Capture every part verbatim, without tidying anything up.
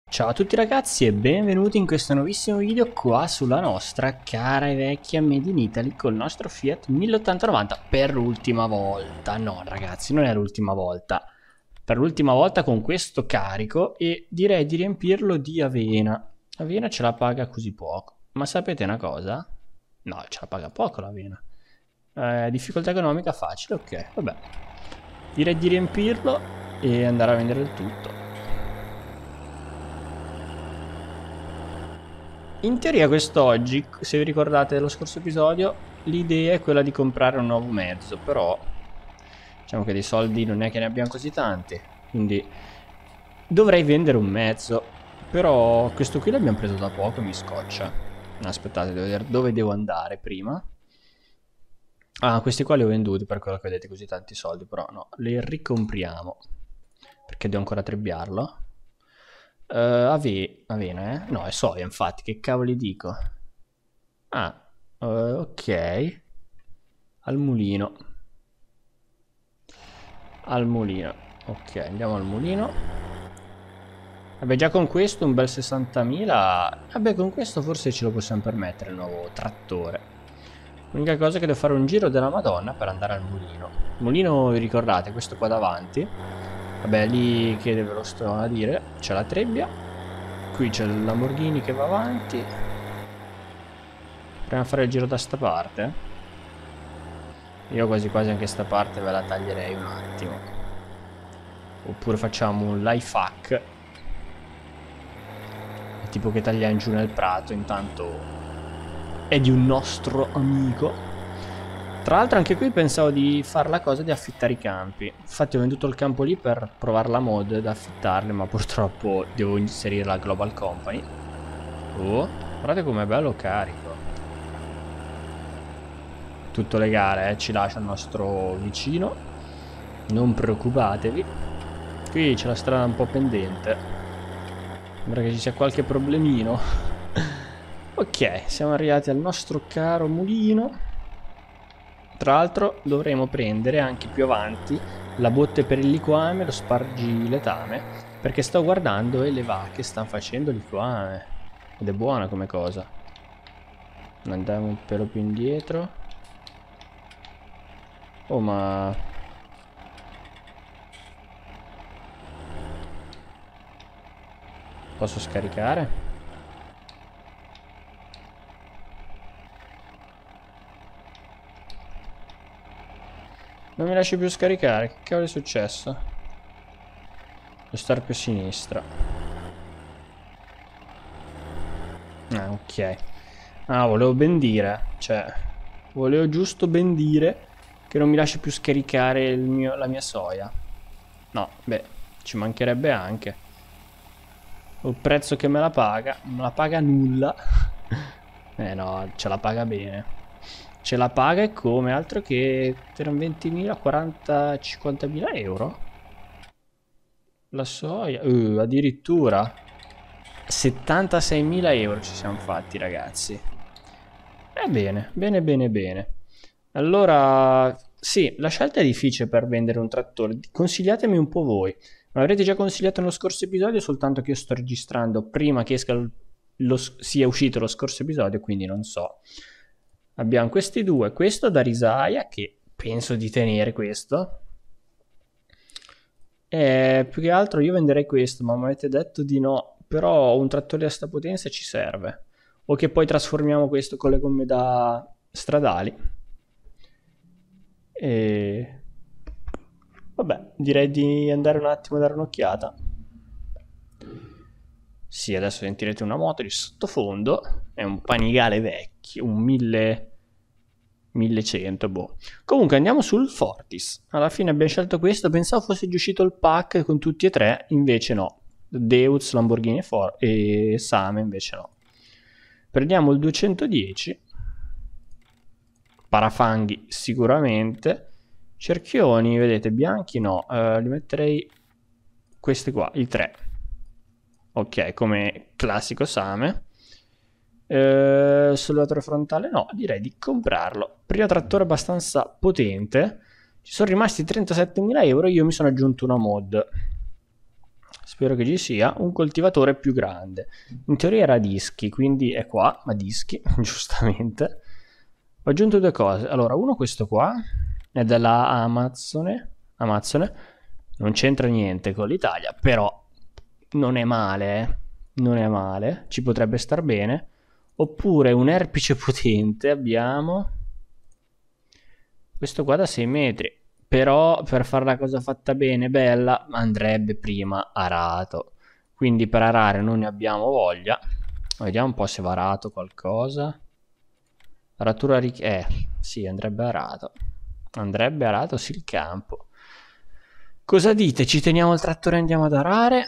Ciao a tutti ragazzi e benvenuti in questo nuovissimo video qua sulla nostra cara e vecchia Made in Italy col nostro Fiat mille ottanta novanta per l'ultima volta. No ragazzi, non è l'ultima volta. Per l'ultima volta con questo carico e direi di riempirlo di avena. L'avena ce la paga così poco. Ma sapete una cosa? No, ce la paga poco l'avena. Eh, difficoltà economica facile, ok, vabbè. Direi di riempirlo e andare a vendere il tutto. In teoria quest'oggi, se vi ricordate dello scorso episodio, l'idea è quella di comprare un nuovo mezzo, però diciamo che dei soldi non è che ne abbiamo così tanti, quindi dovrei vendere un mezzo, però questo qui l'abbiamo preso da poco e mi scoccia. Aspettate, devo vedere dove devo andare prima. Ah, questi qua li ho venduti per quello che vedete così tanti soldi, però no, li ricompriamo, perché devo ancora trebbiarlo. Uh, ave avena, eh? No, è soia, infatti, che cavoli dico? Ah, uh, ok. Al mulino. Al mulino. Ok, andiamo al mulino. Vabbè, già con questo un bel sessantamila. Vabbè, con questo forse ce lo possiamo permettere il nuovo trattore. L'unica cosa è che devo fare un giro della Madonna per andare al mulino. Il mulino, vi ricordate, questo qua davanti. Vabbè, lì che ve lo sto a dire, c'è la trebbia. Qui c'è il Lamborghini che va avanti. Proviamo a fare il giro da sta parte. Io quasi quasi anche sta parte ve la taglierei un attimo. Oppure facciamo un life hack, tipo che tagliamo giù nel prato. Intanto è di un nostro amico. Tra l'altro anche qui pensavo di fare la cosa di affittare i campi. Infatti ho venduto il campo lì per provare la mod da affittarli, ma purtroppo devo inserire la Global Company. Oh, guardate com'è bello carico. Tutto legale, eh? Ci lascia il nostro vicino. Non preoccupatevi. Qui c'è la strada un po' pendente. Sembra che ci sia qualche problemino. Ok, siamo arrivati al nostro caro mulino. Tra l'altro dovremo prendere anche più avanti la botte per il liquame e lo spargiletame, perché sto guardando e le vacche stanno facendo liquame ed è buona come cosa. Andiamo un pelo più indietro. Oh, ma posso scaricare? Non mi lasci più scaricare, che cavolo è successo? Devo stare più a sinistra. Ah, ok. Ah, volevo ben dire, cioè, volevo giusto ben dire che non mi lasci più scaricare il mio, la mia soia. No, beh, ci mancherebbe anche. Il prezzo che me la paga, non me la paga nulla. Eh no, ce la paga bene. Ce la paga e come, altro che per ventimila, quaranta, cinquantamila euro. La soia, uh, addirittura settantaseimila euro ci siamo fatti ragazzi. E bene, bene bene bene. Allora, sì, la scelta è difficile per vendere un trattore. Consigliatemi un po' voi. Me l'avrete già consigliato nello scorso episodio, soltanto che io sto registrando prima che esca lo, lo, sia uscito lo scorso episodio, quindi non so. Abbiamo questi due, questo da risaia, che penso di tenere questo. E più che altro io venderei questo, ma mi avete detto di no. Però un trattore a sta potenza ci serve. O che poi trasformiamo questo con le gomme da stradali. E vabbè, direi di andare un attimo a dare un'occhiata. Sì, adesso sentirete una moto di sottofondo. È un Panigale vecchio, un mille... millecento, boh. Comunque andiamo sul Fortis. Alla fine abbiamo scelto questo. Pensavo fosse già uscito il pack con tutti e tre, invece no. Deutz, Lamborghini e, For e Same invece no. Prendiamo il duecentodieci. Parafanghi sicuramente. Cerchioni, vedete, bianchi no. Uh, li metterei questi qua, i tre. Ok, come classico Same. Eh, sollevatore frontale no, direi di comprarlo. Primo trattore abbastanza potente. Ci sono rimasti trentasettemila euro. Io mi sono aggiunto una mod. spero che ci sia, un coltivatore più grande. In teoria era dischi, quindi è qua, ma dischi, giustamente. Ho aggiunto due cose. Allora, uno questo qua, è della Amazone, Amazone, non c'entra niente con l'Italia, però non è male, eh. Non è male, ci potrebbe star bene. Oppure un erpice potente abbiamo. Questo qua da sei metri. Però per fare la cosa fatta bene, bella, andrebbe prima arato. Quindi per arare non ne abbiamo voglia. Vediamo un po' se va arato qualcosa. Aratura ric... Eh, sì, andrebbe arato. Andrebbe arato sì il campo. Cosa dite? Ci teniamo il trattore e andiamo ad arare?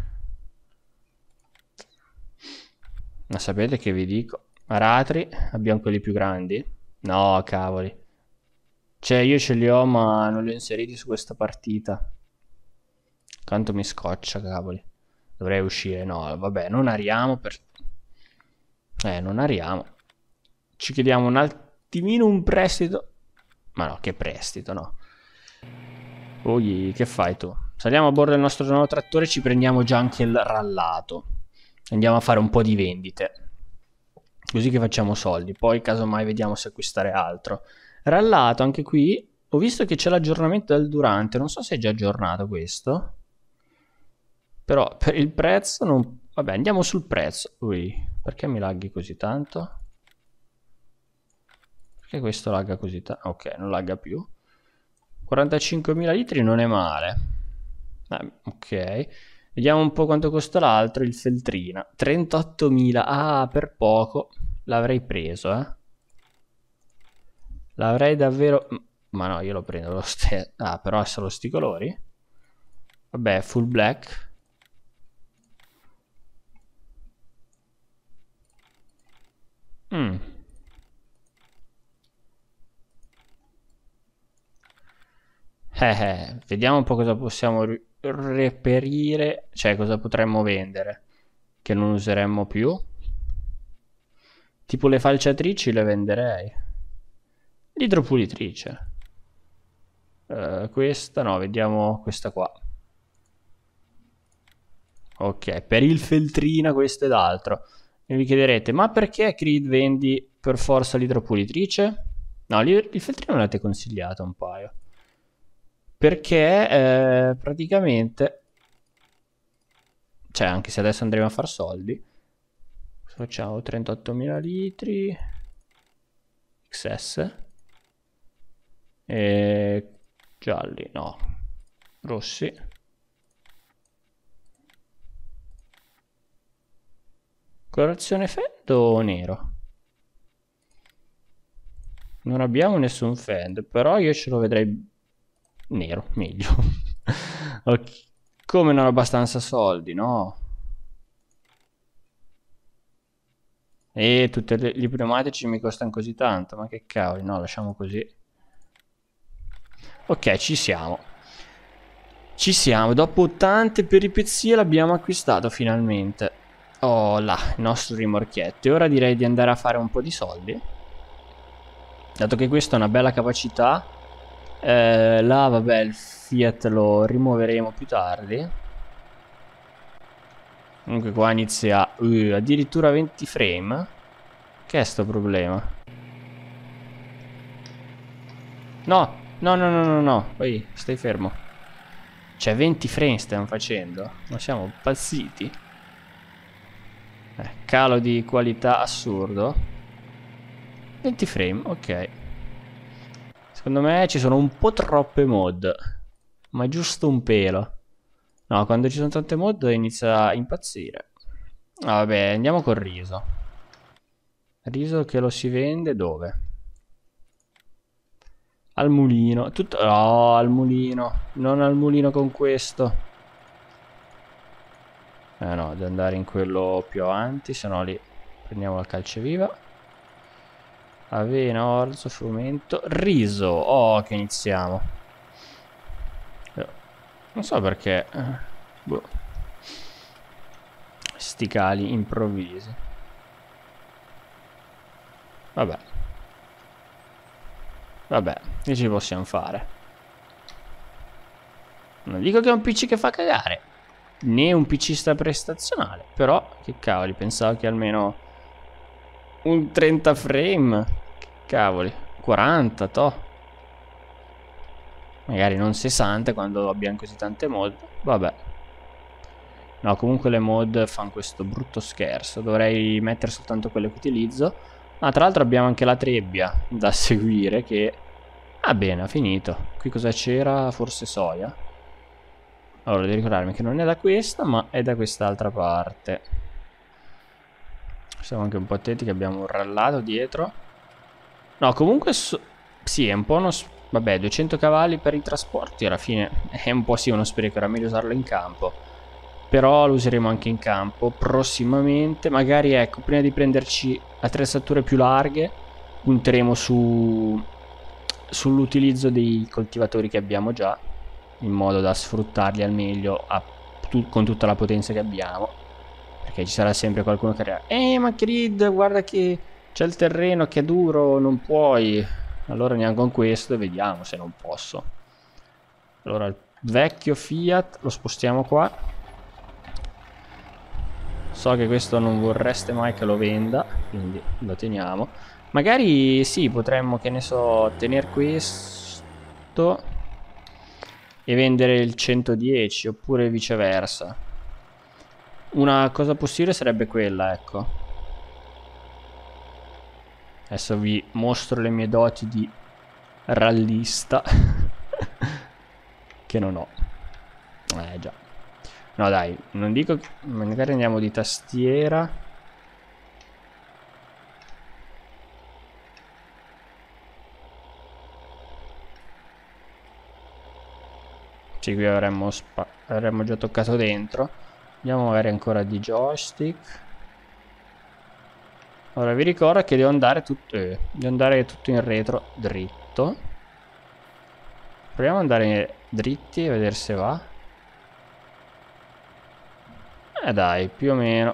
Ma sapete che vi dico? Aratri, abbiamo quelli più grandi? No, cavoli. Cioè, io ce li ho, ma non li ho inseriti su questa partita. Quanto mi scoccia, cavoli. Dovrei uscire. No, vabbè, non ariamo per... Eh, non ariamo. Ci chiediamo un attimino un prestito. Ma no, che prestito, no. Oi, che fai tu? Saliamo a bordo del nostro nuovo trattore e ci prendiamo già anche il rallato. Andiamo a fare un po' di vendite. Così che facciamo soldi. Poi, casomai, vediamo se acquistare altro. Rallato, anche qui. Ho visto che c'è l'aggiornamento del durante. Non so se è già aggiornato questo. Però, per il prezzo non... Vabbè, andiamo sul prezzo. Ui, perché mi laghi così tanto? Perché questo lagga così tanto? Ok, non lagga più. quarantacinquemila litri non è male. Eh, ok. Vediamo un po' quanto costa l'altro, il Feltrina. trentottomila. Ah, per poco. L'avrei preso, eh. L'avrei davvero... Ma no, io lo prendo lo stesso. Ah, però ha solo sti colori? Vabbè, full black. Mm. Eh, eh, vediamo un po' cosa possiamo reperire. Cioè, cosa potremmo vendere. Che non useremmo più. Tipo le falciatrici le venderei. L'idropulitrice. Uh, questa no, vediamo questa qua. Ok, per il Feltrina questo ed altro. E vi chiederete, ma perché Creed vendi per forza l'idropulitrice? No, il Feltrina me l'avete consigliato un paio. Perché eh, praticamente... Cioè, anche se adesso andremo a far soldi. Facciamo trentottomila litri. X S. E... Gialli, no. Rossi. Colorazione fend o nero? Non abbiamo nessun fend, però io ce lo vedrei nero, meglio. Ok. Come non ho abbastanza soldi, no? E tutti gli pneumatici mi costano così tanto, ma che cavoli, no, lasciamo così. Ok, ci siamo. Ci siamo, dopo tante peripezie l'abbiamo acquistato finalmente. Oh là, il nostro rimorchietto. E ora direi di andare a fare un po' di soldi. Dato che questa è una bella capacità. Eh, là, vabbè, il Fiat lo rimuoveremo più tardi. Comunque qua inizia uh, addirittura venti frame. Che è sto problema? No, no, no, no, no, no. Poi stai fermo. Cioè venti frame stiamo facendo. Ma siamo impazziti. Eh, calo di qualità assurdo. venti frame, ok. Secondo me ci sono un po' troppe mod. Ma giusto un pelo. No, quando ci sono tante mod inizia a impazzire. Ah, vabbè, andiamo col riso. Riso che lo si vende dove? Al mulino. Tutto... No, al mulino. Non al mulino con questo. Eh no, devo andare in quello più avanti, se no lì prendiamo la calceviva. Avena, orzo, frumento, riso. Oh, che iniziamo. Non so perché. Boh. Sti cali improvvisi. Vabbè. Vabbè, che ci possiamo fare? Non dico che è un P C che fa cagare. né un PCista prestazionale, però che cavoli, pensavo che almeno un trenta frame, che cavoli, quaranta, toh. Magari non sessanta quando abbiamo così tante mod. Vabbè. No, comunque le mod fanno questo brutto scherzo. Dovrei mettere soltanto quelle che utilizzo. Ah, tra l'altro abbiamo anche la trebbia da seguire che... Ah, bene, ha finito. Qui cosa c'era? Forse soia. Allora, devo ricordarmi che non è da questa, ma è da quest'altra parte. Siamo anche un po' attenti che abbiamo un rallato dietro. No, comunque... So... Sì, è un po' uno... Vabbè, duecento cavalli per i trasporti, alla fine è un po' sì uno spreco, era meglio usarlo in campo. Però lo useremo anche in campo prossimamente. Magari, ecco, prima di prenderci attrezzature più larghe, punteremo su sull'utilizzo dei coltivatori che abbiamo già, in modo da sfruttarli al meglio a tu con tutta la potenza che abbiamo. Perché ci sarà sempre qualcuno che dirà: Eh, ma Creed, guarda che c'è il terreno che è duro, non puoi... Allora andiamo con questo e vediamo se non posso. Allora il vecchio Fiat lo spostiamo qua. So che questo non vorreste mai che lo venda, quindi lo teniamo. Magari sì, potremmo, che ne so, tenere questo e vendere il centodieci, oppure viceversa. Una cosa possibile sarebbe quella, ecco. Adesso vi mostro le mie doti di rallista che non ho. Eh già. No dai, non dico che... Magari andiamo di tastiera. Sì, qui avremmo, spa... avremmo già toccato dentro. Andiamo magari ancora di joystick. Ora vi ricordo che devo andare tutto, eh, devo andare tutto in retro dritto. Proviamo ad andare dritti e vedere se va. Eh dai, più o meno.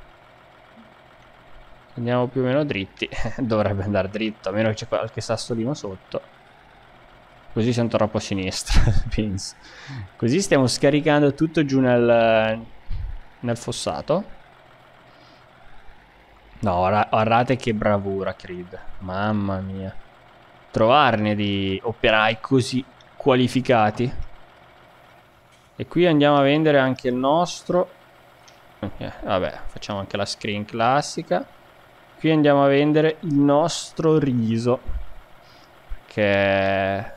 Andiamo più o meno dritti. Dovrebbe andare dritto, a meno che c'è qualche sassolino sotto. Così siamo troppo a sinistra, penso. Così stiamo scaricando tutto giù nel, nel fossato. No, guardate che bravura, Creed. Mamma mia. Trovarne di operai così qualificati. E qui andiamo a vendere anche il nostro. Okay, vabbè, facciamo anche la screen classica. Qui andiamo a vendere il nostro riso. Che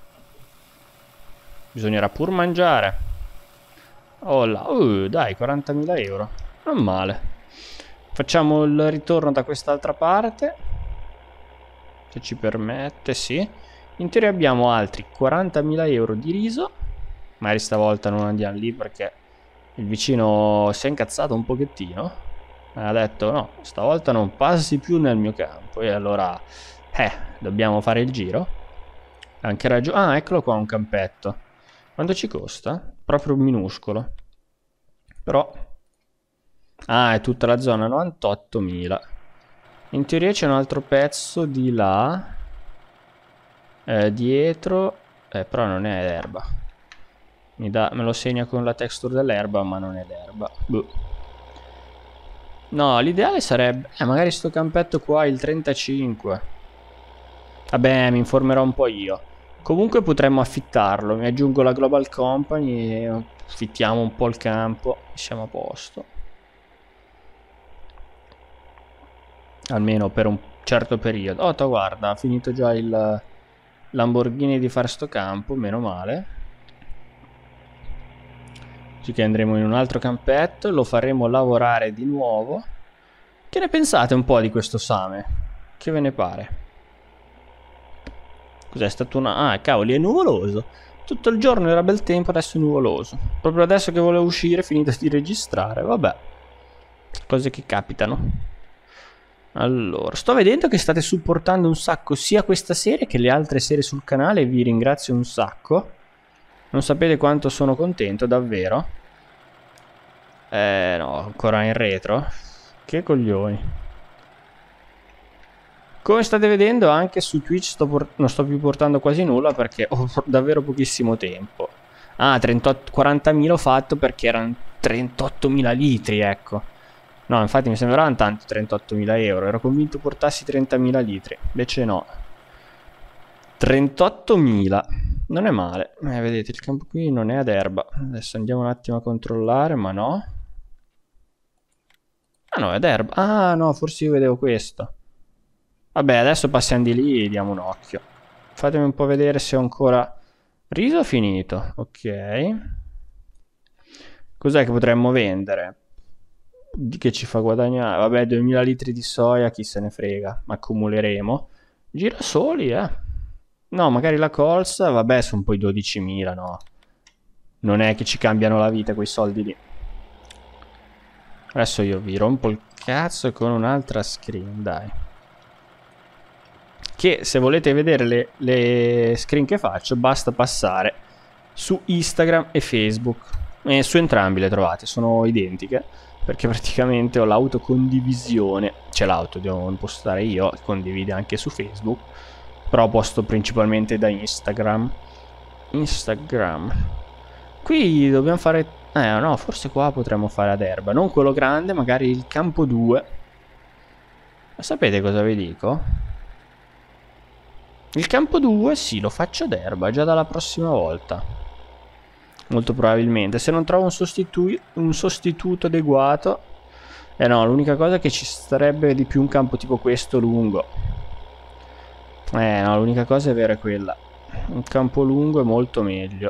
bisognerà pur mangiare. Oh là, uh, dai, quarantamila euro. Non male. Facciamo il ritorno da quest'altra parte, se ci permette, sì. In teoria abbiamo altri quarantamila euro di riso. Magari stavolta non andiamo lì perché il vicino si è incazzato un pochettino. Ha detto no, stavolta non passi più nel mio campo. E allora, eh, dobbiamo fare il giro. Anche ragione. Ah, eccolo qua un campetto. Quanto ci costa? Proprio minuscolo. Però... Ah, è tutta la zona, novantottomila. In teoria c'è un altro pezzo di là. Eh, dietro. Eh, però non è l'erba. Mi dà, me lo segna con la texture dell'erba, ma non è l'erba. Boh. No, l'ideale sarebbe... Eh, magari sto campetto qua, il trentacinque. Vabbè, mi informerò un po' io. Comunque potremmo affittarlo. Mi aggiungo la Global Company e affittiamo un po' il campo. Siamo a posto. Almeno per un certo periodo. Oh, to, guarda, ha finito già il Lamborghini di fare sto campo, meno male. Così che andremo in un altro campetto, lo faremo lavorare di nuovo. Che ne pensate un po' di questo Same? Che ve ne pare? Cos'è stato una... Ah, cavoli, è nuvoloso. Tutto il giorno era bel tempo, adesso è nuvoloso. Proprio adesso che volevo uscire, finito di registrare, vabbè. Cose che capitano. Allora, sto vedendo che state supportando un sacco sia questa serie che le altre serie sul canale, vi ringrazio un sacco. Non sapete quanto sono contento, davvero. Eh, no, ancora in retro. Che coglioni. Come state vedendo anche su Twitch sto non sto più portando quasi nulla perché ho davvero pochissimo tempo. Ah, trentotto quarantamila ho fatto perché erano trentottomila litri, ecco. No, infatti mi sembravano tanto trentottomila euro. Ero convinto portassi trentamila litri. Invece no. trentottomila. Non è male. Eh, vedete, il campo qui non è ad erba. Adesso andiamo un attimo a controllare, ma no. Ah no, è ad erba. Ah no, forse io vedevo questo. Vabbè, adesso passiamo di lì e diamo un occhio. Fatemi un po' vedere se ho ancora... Riso finito. Ok. Cos'è che potremmo vendere? Che ci fa guadagnare? Vabbè, duemila litri di soia, chi se ne frega. Accumuleremo. Girasoli, eh. No, magari la colza, vabbè, sono poi dodicimila, no. Non è che ci cambiano la vita quei soldi lì. Adesso io vi rompo il cazzo con un'altra screen, dai. Che se volete vedere le, le screen che faccio, basta passare su Instagram e Facebook. E su entrambi le trovate, sono identiche. Perché praticamente ho l'autocondivisione. C'è l'auto, devo impostare io, condivide anche su Facebook. Però posto principalmente da Instagram. Instagram. Qui dobbiamo fare... Eh no, forse qua potremmo fare ad erba. Non quello grande, magari il campo due. Ma sapete cosa vi dico? Il campo due sì, lo faccio ad erba già dalla prossima volta. Molto probabilmente. Se non trovo un, sostitu un sostituto adeguato. Eh no, l'unica cosa è che ci starebbe di più un campo tipo questo lungo. Eh no, l'unica cosa è vera è quella. Un campo lungo è molto meglio.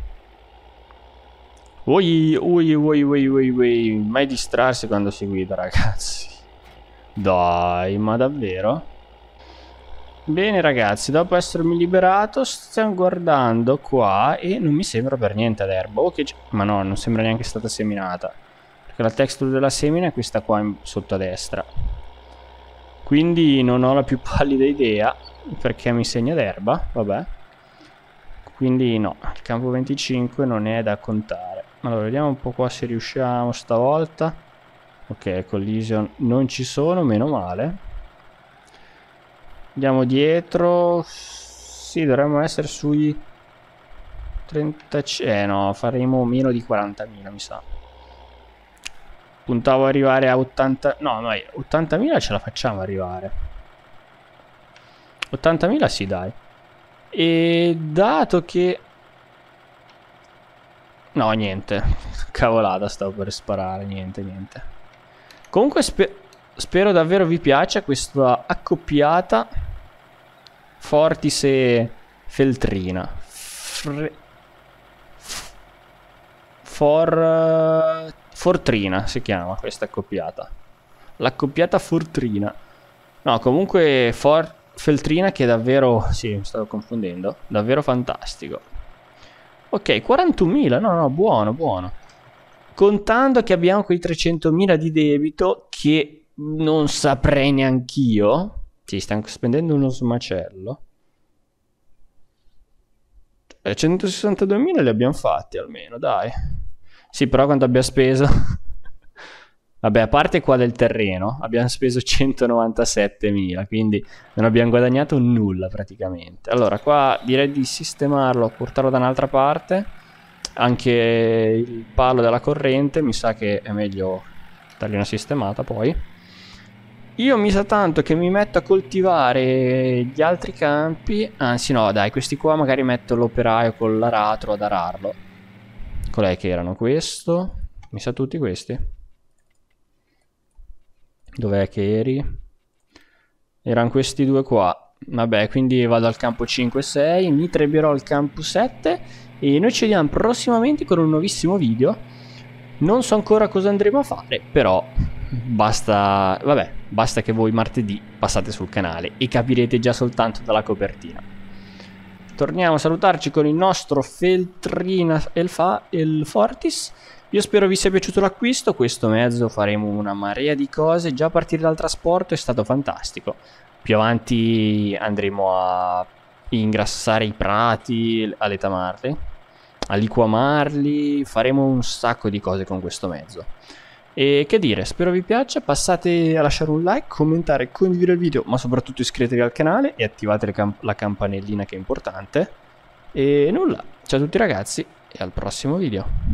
Ui, ui, ui, ui, ui, ui. Mai distrarsi quando si guida, ragazzi. Dai, ma davvero? Bene ragazzi, dopo essermi liberato stiamo guardando qua e non mi sembra per niente ad erba. Oh, che ma no, non sembra neanche stata seminata. Perché la texture della semina è questa qua in sotto a destra. Quindi non ho la più pallida idea perché mi segna d'erba, vabbè. Quindi no, il campo venticinque non è da contare. Allora, vediamo un po' qua se riusciamo stavolta. Ok, collision non ci sono, meno male. Andiamo dietro. Sì, dovremmo essere sui trenta... Eh no, faremo meno di quarantamila, mi sa. Puntavo ad arrivare a ottanta... No, no, ottantamila ce la facciamo arrivare. ottantamila sì, dai. E dato che... No, niente. Cavolata, stavo per sparare. Niente, niente. Comunque spe... spero davvero vi piaccia questa accoppiata Fortis e Feltrina. Fre... For... Fortrina si chiama questa accoppiata. L'accoppiata Fortrina. No, comunque For... Feltrina che è davvero... Sì, mi stavo confondendo. Davvero fantastico. Ok, quarantunomila. No, no, buono, buono. Contando che abbiamo quei trecentomila di debito che non saprei neanch'io. Sì, stiamo spendendo uno smacello. Eh, centosessantaduemila li abbiamo fatti almeno, dai. Sì, però quanto abbiamo speso... Vabbè, a parte qua del terreno, abbiamo speso centonovantasettemila, quindi non abbiamo guadagnato nulla praticamente. Allora, qua direi di sistemarlo, portarlo da un'altra parte. Anche il palo della corrente, mi sa che è meglio dargli una sistemata poi. Io mi sa tanto che mi metto a coltivare gli altri campi. Anzi no, dai, questi qua magari metto l'operaio con l'aratro ad ararlo. Qual è che erano? Questo? Mi sa tutti questi. Dov'è che eri? Erano questi due qua. Vabbè, quindi vado al campo cinque sei, mi trebierò al campo sette e noi ci vediamo prossimamente con un nuovissimo video. Non so ancora cosa andremo a fare, però basta, vabbè, basta che voi martedì passate sul canale e capirete già soltanto dalla copertina. Torniamo a salutarci con il nostro Feltrina Elfa, il Fortis. Io spero vi sia piaciuto l'acquisto. Questo mezzo faremo una marea di cose. Già a partire dal trasporto è stato fantastico. Più avanti andremo a ingrassare i prati, a letamarli, a liquamarli. Faremo un sacco di cose con questo mezzo. E che dire, spero vi piaccia. Passate a lasciare un like, commentare, condividere il video, ma soprattutto iscrivetevi al canale e attivate camp la campanellina che è importante. E nulla, ciao a tutti ragazzi e al prossimo video.